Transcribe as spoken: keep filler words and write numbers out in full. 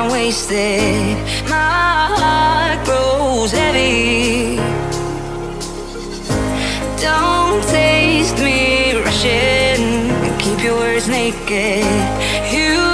time wasted. My heart grows heavy. Don't taste me rushing. Keep your words naked. You